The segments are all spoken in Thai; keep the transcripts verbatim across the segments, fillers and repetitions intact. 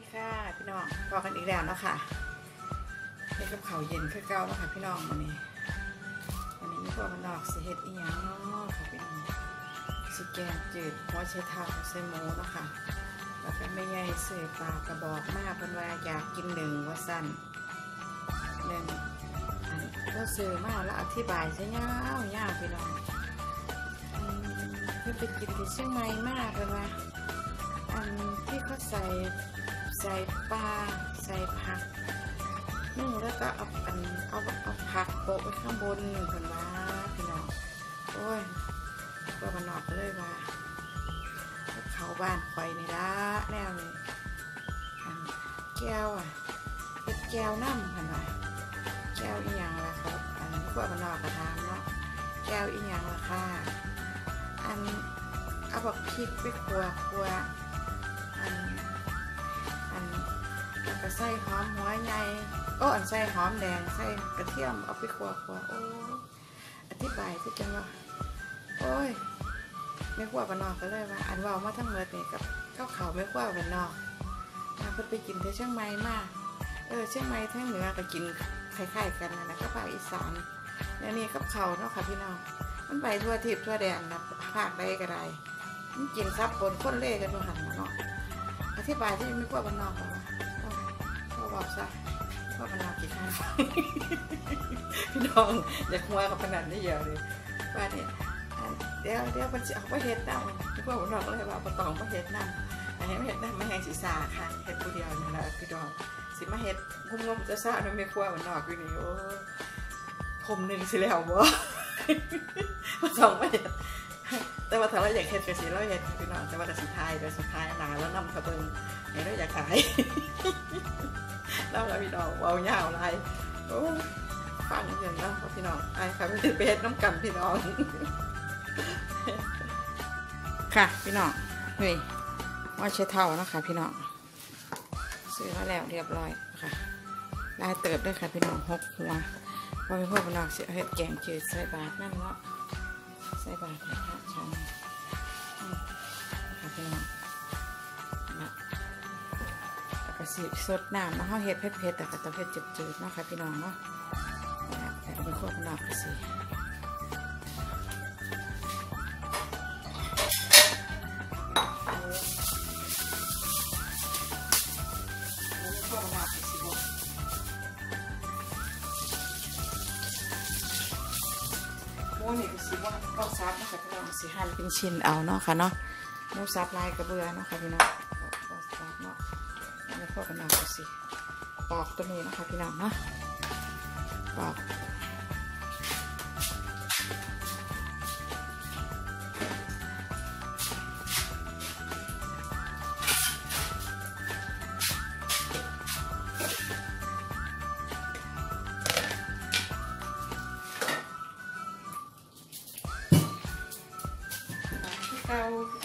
ค่ะพี่น้องพอกันอีกแล้วเนาะค่ะนี่กับข้าวเย็นคือเก่าแล้วค่ะพี่น้องวันนี้วันนี้มีพวกมันดอกสีเห็ดอีหยังเนาะค่ะพี่น้องสีแกงจืดหัวไชเท้าใส่หมูเนาะค่ะแล้วก็ไม่ใหญ่เสือปลากระบอกมากเป็นว่าอยากกินหนึ่งว่าสั้นหนึ่งอันก็ซื้อมาแล้วอธิบายใช่ยาวยาวพี่น้องเพื่อไปกินที่เชียงใหม่มากเป็นว่าอันที่เขาใส่ใส่ปลาใส่ผักนึ่งแล้วก็เอาอันเอาเอาผักโปะไว้ข้างบนกันว่าพี่น้องโอ้ยก็มานอกเลยว่าเขาบ้านคอยนี่ละแนวนี้แก้วอ่ะเป็นแก้วน้ำกันว่าแก้วอีหยังล่ะครับอันพวกมานอกกระทำเนาะแก้วอีหยังล่ะค่ะอันเอาแบบพริกไปคั่วคั่วอันอันแล้วก็ใส่หอมหัวใหญ่โอ้อันใส่หอมแดงใส่กระเทียมเอาไปคั่วคั่วโอ้อธิบายที่จังว่าโอ้ยไม่คั่วบ้านนอกก็เลยว่าอันว่ามาทั้งเมื่อนี่กับข้าวเขาไม่คั่วบ้านนอกมาเพิ่งไปกินที่เชียงใหม่มาเออเชียงใหม่ทั้งเหนือก็กินคล้ายๆกันนะก็ภาคอีสานแล้วนี่กับเขาเนาะค่ะพี่น้องมันไปทั่วทิพย์ทั่วแดนนะภาคใดก็ได้มันกินซับปนข้นเล่กันมาหันเนาะอธิบายที่ไม่คั่วบ้านนอกว่าเขาบอกซะว่าบ้านนอกกี่ครั้งพี่น้องอย่าคั่วกับขนาดนี้เยอะเลยว่าเนี่ยเดี๋ยวเดี๋ยวมันจะเอาไปเห็ดน้ำพี่พ่อผมบอกเลยว่าปะตองไปเห็ดน้ำอันนี้ไม่เห็ดน้ำไม่แห้งศีรษะค่ะเห็ดผู้เดียวนี่แหละพี่ดองสิมาเห็ดงุ่มๆจะซ่าโดยไม่คั่วมันนอกอยู่นี่โอ้ผมหนึ่งสิแล้วบ่ปะตองไม่เห็ดแต่ว่าถ้าเราอยากเห็ดกระสีเราเห็ดพี่น้องแต่ว่ากระสีไทยแต่สุดท้ายหนาแล้วน้ำกระเบิงเนี่ยเราอยากขายแล้วเราพี่น้องเอายาวอะไรโอ้ฟังอย่างนั้นพี่น้องไอ้ค่ะไม่ได้ไปเห็ดน้ำกันพี่น้องค่ะพี่น้องนี่ว่าใช้เท่านะคะพี่น้องซื้อมาแล้วเรียบร้อยค่ะลายเติบด้วยค่ะพี่น้องหกหัวพอไปพวกพี่น้องเสียเห็ดแกงจืดใส่บาทนั่นเนาะใส่บาทนะคะชั้นค่ะพี่น้องแล้วก็สีสดน้ำแล้วเขาเห็ดเผ็ดๆแต่ก็ต้องเผ็ดจืดๆเนาะค่ะพี่น้องเนาะแต่ก็เป็นพวกพี่น้องก็สิหมูนี่ก็สิว่าก็ซับนะคะพี่น้องสิหั่นเป็นชิ้นเอาเนาะค่ะเนาะหมูซับลายกระเบือเนาะค่ะพี่น้องก็ซับเนาะแล้วพวกพี่น้องก็สิปอกตัวนี้นะคะพี่น้องเนาะปอกเก้า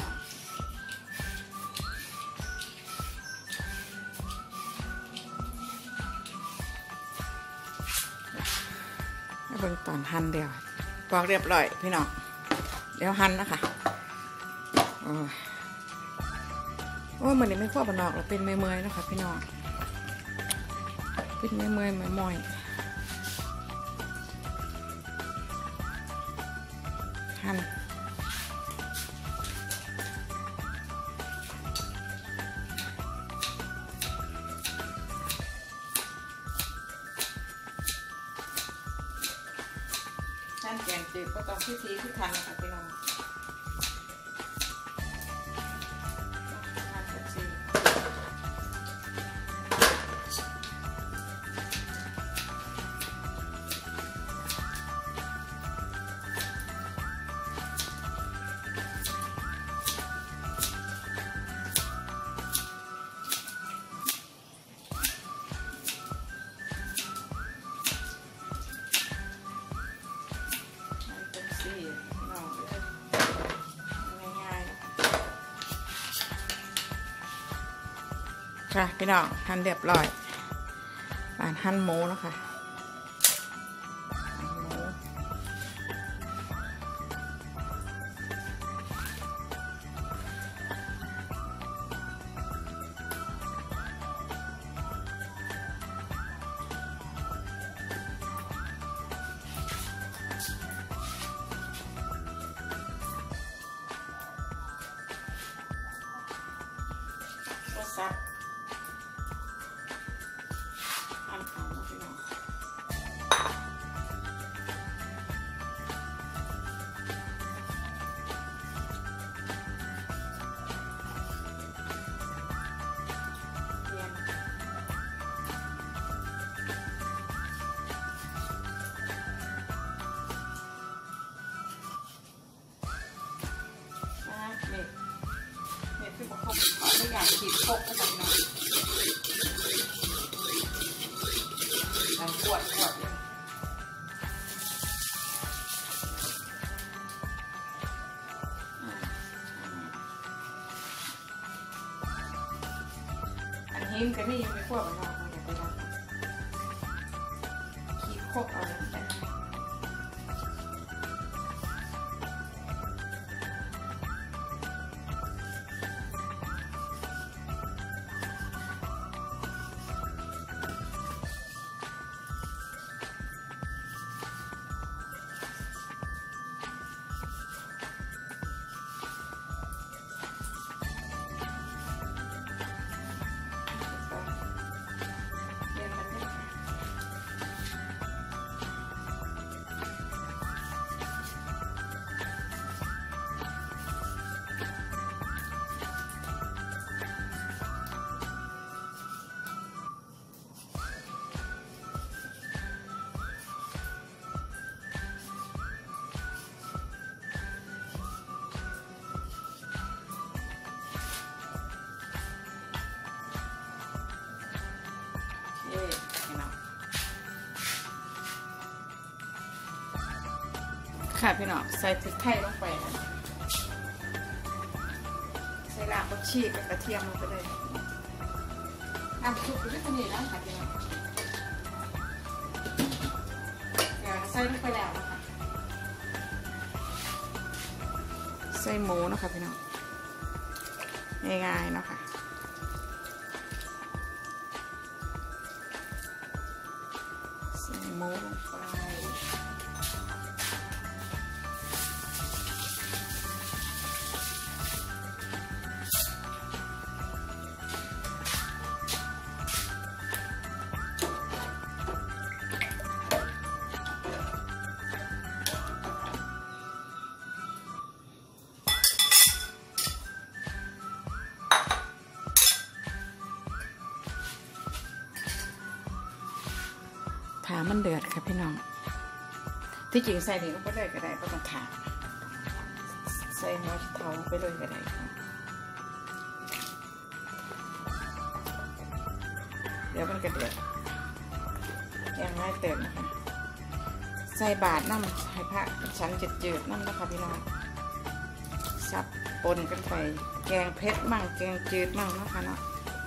เบิ่งตอนหั่นเดียวปอกเรียบร้อยพี่น้องเดี๋ยวหั่นนะคะโอ้ยโอ้ยมันนี่ไม่คั่วบะนอกเราเป็นเมื่อยๆนะคะพี่น้องเป็นเมื่อยๆไม่ม่อยหั่นท่านแกงจืดก็ต้องพิธีพิธันนะคะพี่น้องค่ะพี่น้องหั่นเรียบร้อยปานหั่นหมูนะคะหซับอันเอาพี่น้องไม่อยากขีดพกก็จะนอนแต่ปวดปวดเลยอันนี้มันก็ไม่ยังไม่พวกมันหรอกมันอยากไปทำขีดพกเอาเลยแต่ค่ะพี่น้องใส่พริกไทยลงไปนะใส่รากผักชีกับกระเทียมลงไปเลยน้ำซุปด้วยกันนี่นะค่ะพี่น้องเดี๋ยวใส่ลงไปแล้วนะคะใส่หมูนะคะพี่น้องง่ายๆเนาะค่ะใส่หมูลงไปถามันเดือดค่ะพี่น้องที่จริงใส่นี่ก็ไม่ได้ก็ได้ก็ต้องถาใส่หัวเท้าไปเลยก็ได้เดี๋ยวมันก็เดือดยังง่ายเติมนะคะใส่บาทน้ำให้พระชั้นจืดๆน้ำนะคะพี่น้องซับปนกันไปแกงเผ็ดมั่งแกงจืดมั่งนะคะเนาะ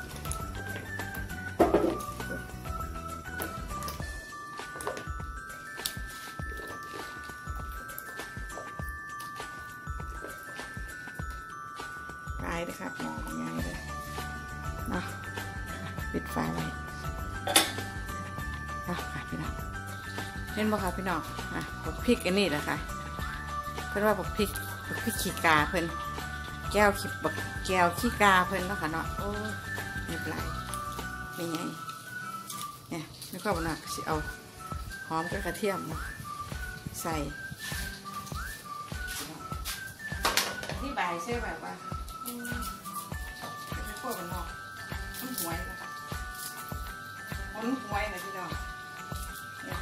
เลยครับหมอของยายเลยเนาะปิดไฟไว้เนาะค่ะพี่น้องเห็นบ่ค่ะพี่น้องอ่ะผักพริกอันนี้แหละค่ะเพื่อนว่าผักพริกผักพริกขี้กาเพื่อนแก้วขี้บักแก้วขี้กาเพื่อนเนาะค่ะเนาะโอ้ไม่เป็นไรนี่ไงเนี่ยไม่ค่อยบนักสิเอาหอมกับกระเทียมมาใส่ที่ใบใช่แบบว่าเป็นพวกมันนอกมันหวยนะคะมันหวยนะพี่น้องเนี่ย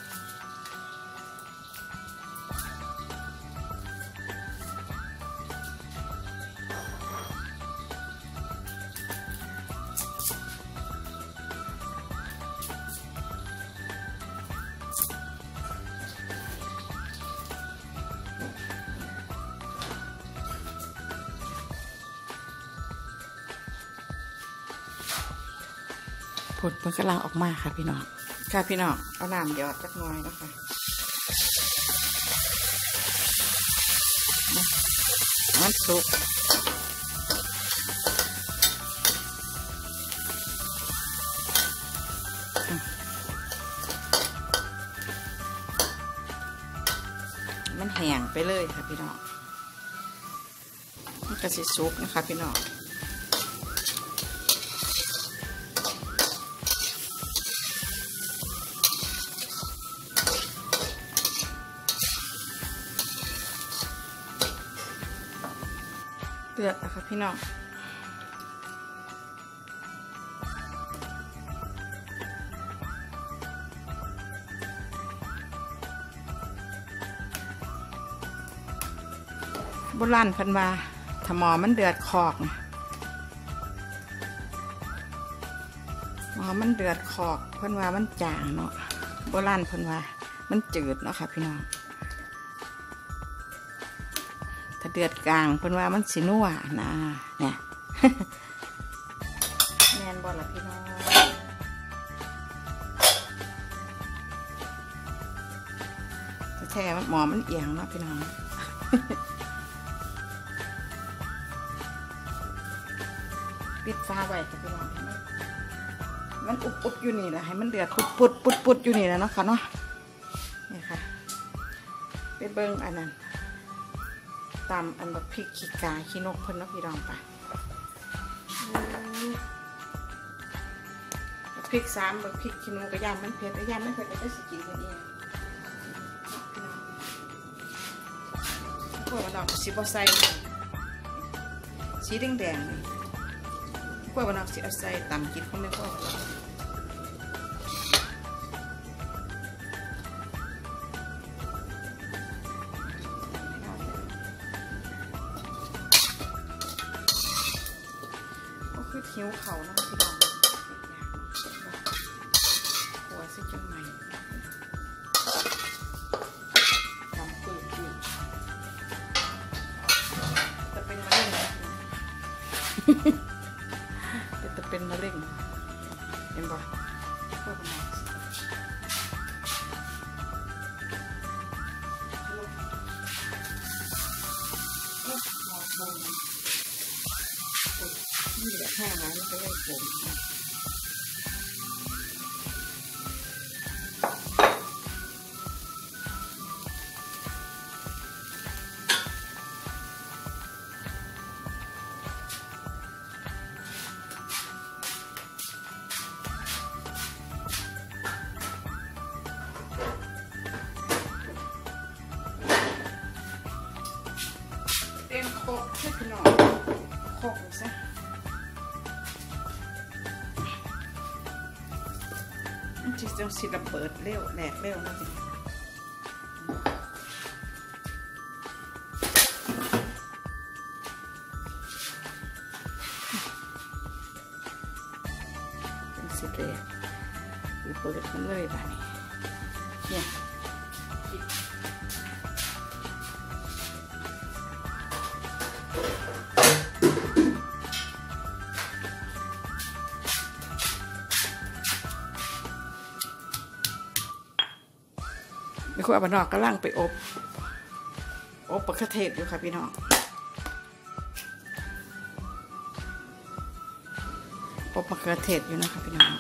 ผลมันกำลังออกมาค่ะพี่น้องค่ะพี่น้องเอาน้ำหยอดสักหน่อยนะคะมันสุกมันแห้งไปเลยค่ะพี่น้องมันก็สิสุกนะคะพี่น้องดือดนะคะพี่น้องโบราณเพิ่นว่าถ้าหมอมันเดือดคอกหมอมันเดือดคอกเพิ่นว่ามันจางเนาะโบราณเพิ่นว่ามันจืดเนาะค่ะพี่น้องถ้าเดือดกลางเพิ่นว่ามันสินัวนะเนี่ยแม่นบ่ล่ะพี่น้องแท้ๆหมอมันเอียงเนาะพี่น้องปิดฟ้าไว้ค่ะพี่น้องมันอุบอุบอยู่นี่แหละให้มันเดือดปุดปุดปุดปุดอยู่นี่แหละเนาะค่ะเนาะนี่ค่ะไปเบิ้งอันนั้นตามอันแบบพริกขี้กาขี้นกเพิ่นเนาะพี่น้องไปพริกสามแบบพริกขี้นกกระยำมันเผ็ดกระยำมันเผ็ดก็จะสกินกันเองพวกมันออกสีบอใส่สีแดงแดงนี่พวกมันออกสีเอาใส่ตำกินเขาไม่พวกก็คือเที่ยวเขาเนาะพี่น้องหัวซิจังใหม่ทำปืนปืนจะเป็นมะเร็งจะเป็นมะเร็งเห็นป่ะพวกมันนี่แหละแค่นั้นมันก็ได้ผลเต็มโคกให้ขนมโคกซะมันจะต้องสิระเบิดเร็วแหลกเร็วนะสิเป็นสิเรียระเบิดมันเลยแบบนี้เนี่ยมีคนเอาไปนอกก็ล่างไปอบอบมะเขือเทศอยู่ค่ะพี่น้องอบมะเขือเทศอยู่นะคะพี่น้อง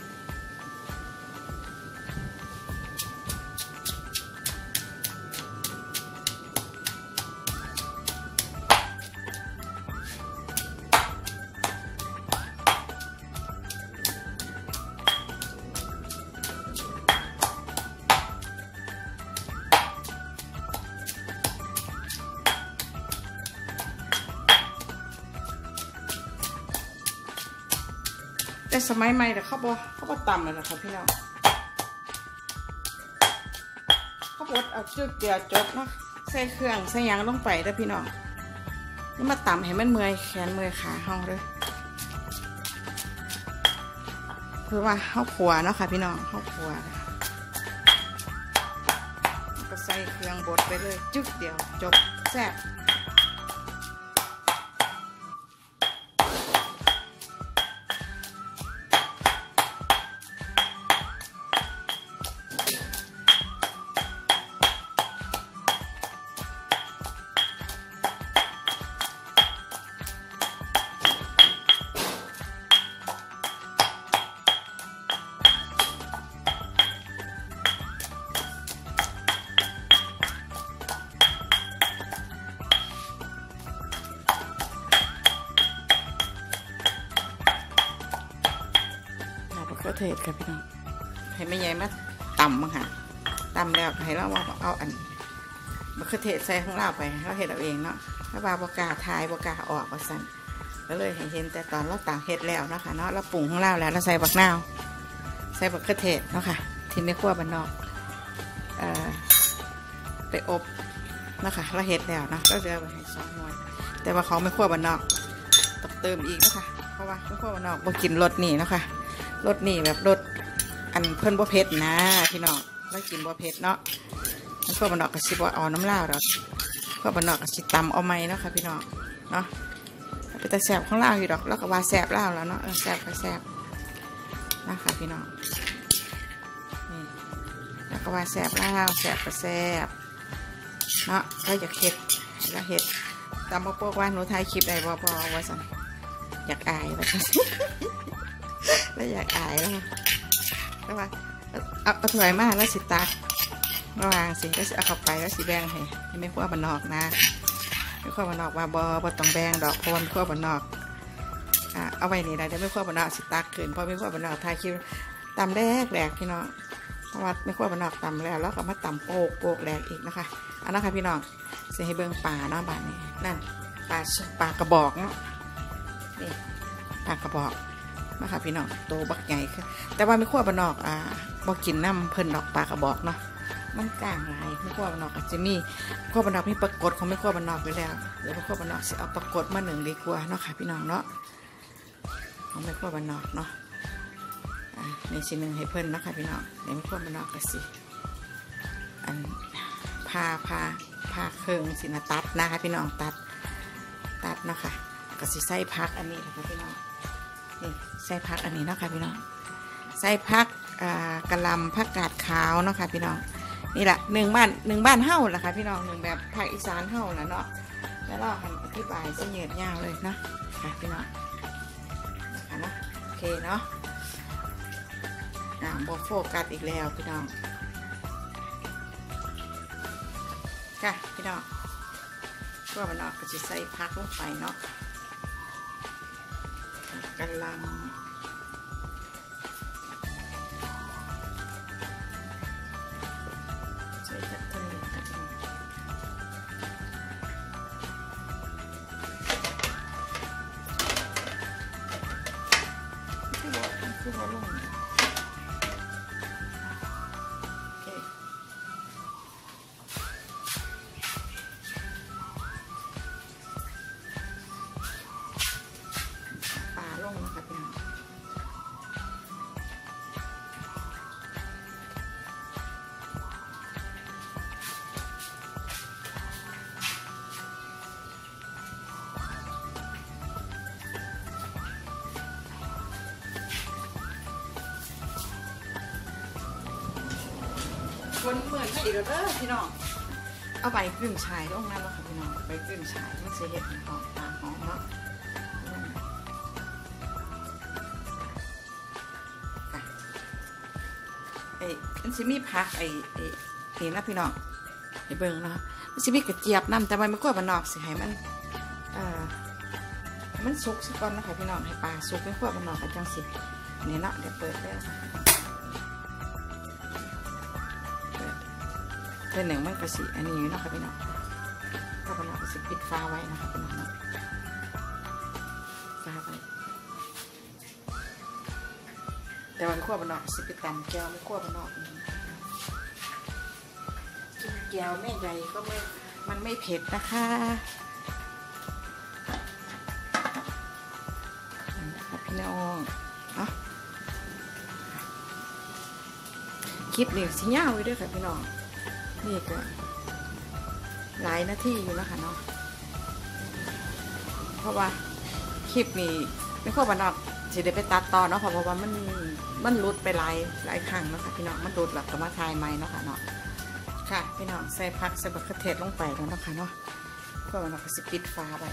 แต่สมัยใหม่แต่เขาบอกเขาบอกตำเลยนะคะพี่น้องเขาบอกเอาจุดเดียวจบเนาะใส่เครื่องใส่ยางลงไปแล้วพี่น้องนี่มาตำให้มันเมื่อยแขนเมื่อยขาห้องเลยคือว่าข้าวขัวเนาะค่ะพี่น้องข้าวขัวก็ใส่เครื่องบดไปเลยจุดเดียวจบแซ่บมะเขือเทศค่ะพี่น้องให้ไม่ใหญ่มาตำมั้งค่ะตำแล้วให้เราเอาอันมะเขือเทศใส่ข้างล่างไปเราเห็ดเอาเองเนาะเราาว่าบกาทายบกาออกว่าสั่นก็เลยเห็นแต่ตอนเราต่างเฮ็ดแล้วนะคะเนาะเราปรุงของเราแล้วเราใส่บักนาวใส่บักกระเทศเนาะค่ะที่ไม่คั่วบันนอกเอ่อไปอบนะคะเราเฮ็ดแล้วเนาะก็จะไปให้ซอสหน่อยแต่ว่าเขาไม่คั่วบันนอกต้องเติมอีกนะคะเพราะว่าไม่คั่วบันนอกบ่กินรสนี่เนาะค่ะรสนี่แบบรสอันเพิ่นบ่เผ็ดนะพี่น้องเรากินบ่เผ็ดเนาะไม่คั่วบันนอกก็สิบ่เอาน้ำลาวดอกคั่วบันนอกก็สิตำเอาไหมเนาะค่ะพี่น้องเนาะเป็นแต่แสบข้างล่างอยู่ดอกแล้วก็ว่าแสบล่างแล้วเนาะแสบก็แสบนะคะพี่น้องนี่แล้วก็ว่าแสบล่างแสบก็แสบเนาะก็อยากเห็ดแล้วเห็ดตามมาพวกว่าหนูถ่ายคลิปได้บอบอว่าสันอยากอายว่าสันแล้วอยากอายแล้วแล้วว่าเอาเอาถอยมาแล้วสิตาระวางสิแล้วสิเอาเข้าไปแล้วสิแบ่งให้ไม่คั่วบันนอกนะไม่คั่วบันนอกว่าบอบอต้องแบ่งดอกเพราะไม่คั่วบันนอกอ่าเอาไว้นี่นะเดี๋ยวไม่คั่วบันนอกสิตาเกินเพราะไม่คั่วบันนอกถ่ายคลิปตามแรกแรกพี่น้องเพราะว่าไม่คั่วบันนอกตำแล้วแล้วก็มาตำโปกโปกแรกอีกนะคะอันนั้นค่ะพี่น้องเสียให้เบิ้งป่าเนาะบ้านนี้นั่นป่าป่ากระบอกเนาะนี่ป่ากระบอกนะคะพี่น้องโตบักใหญ่คือแต่ว่าไม่คั่วบันนอกอ่าบอกกินน้ำเพิ่นดอกป่ากระบอกเนาะมันกลางลายไม่คั่วบันนอกอาจจะมีคั่วบันนอกมีปรากฏของไม่คั่วบันนอกไปแล้วเดี๋ยวไม่คั่วบันนอกจะเอาปรากฏมาหนึ่งดีกว่าเนาะค่ะพี่น้องเนาะของไม่คั่วบันนอกเนาะในชิ้นหนึ่งให้เพิ่นนะคะพี่น้องในไม่คั่วบันนอกก็สิอันพาพาพาเครื่องสินะตัดนะคะพี่น้องตัดตัดนะคะก็สิใส่พักอันนี้นะคะพี่น้องนี่ใส่พักอันนี้นะคะพี่น้องใส่พักกระลำผักกาดขาวเนาะค่ะพี่น้องนี่แหละหนึ่งบ้านหนึ่งบ้านเฮ้าแหละค่ะพี่น้องหนึ่งแบบภาคอีสานเฮ้าแหละเนาะแล้วเราอธิบายเสนียดยาวเลยนะค่ะพี่น้องนะคะเนาะโอเคเนาะอ่าโบโฟกัสอีกแล้วพี่น้องค่ะพี่น้องก็มันออกก็จะใส่พักลงไปเนาะกำลังใส่จับทะเลกันคือบอกคือบอกลงคนเหมือนอีกแล้วเด้อพี่น้องเอาใบกลิ่นชายลงนั่นแล้วค่ะพี่น้องใบกลิ่นชายมันจะเห็ดหอมตาหอมเนาะไอ้มันจะมีผักไอ้ไอ้เห็นนะพี่น้องไอ้เบิ้งเนาะมันจะมีกระเจี๊ยบน้ำแต่มันไม่กล้วยมันนอกสิให้มันเอ่อมันสุกสักก่อนนะคะพี่น้องให้ปลาสุกไม่กล้วยมันนอกกันจังสิเนี่ยเนาะเดี๋ยวเปิดได้ค่ะเป็นหนึ่งมันกระสีอันนี้นะคะพี่น้องก็เป็นกระสีปิดฟ้าไว้นะคะพี่น้องฟ้าไว้แต่วันขั้วบนนอกสิปิดตำแก้วไม่ขั้วบนนอกกินแก้วแม่ใหญ่ก็ไม่มันไม่เผ็ดนะคะนะคะพี่น้องอ่ะคลิปนี้สิยาวไว้ด้วยค่ะพี่น้องนี่ก็หลายนาทีอยู่แล้วค่ะเนาะเพราะว่าคลิปนี้ไม่ค่อยวันออกสิได้ไปตัดต่อเนาะเพราะว่ามันมันรุดไปหลายหลายครั้งนะคะพี่น้องมันรุดหลักกับมาทายไม้เนาะค่ะเนาะค่ะพี่น้องใส่ผักใส่บักเทศลงไปแล้วนะคะเนาะเพื่อวันออกสิปิดฟ้าไป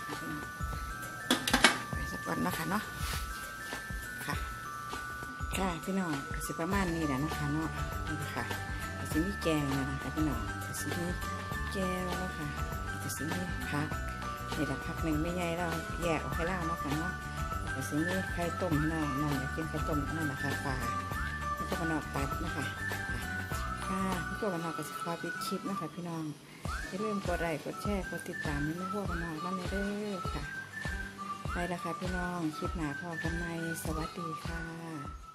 ไปสักวันนะคะเนาะค่ะค่ะพี่น้องสิประมาณนี้แหละนะคะเนาะนี่ค่ะสีนี้แกงแล้วนะคะพี่น้องสีนี้แกงแล้วนะคะสีนี้พักนี่แหละพักหนึ่งไม่ใหญ่เราแยกออกให้ล่าเนาะค่ะเนาะสีนี้ไข่ต้มน้องน้องอยากกินไข่ต้มนั่นนะคะปลาแล้วก็มานอกตัดนะคะค่ะพี่ก็มานอกก็จะคอยปิดคลิปนะคะพี่น้องอย่าลืมกดไลค์กดแชร์กดติดตามให้แม่พวกกันหน่อยกันเลยเด้อค่ะไปละค่ะพี่น้องคลิปหนาพอกันไหมสวัสดีค่ะ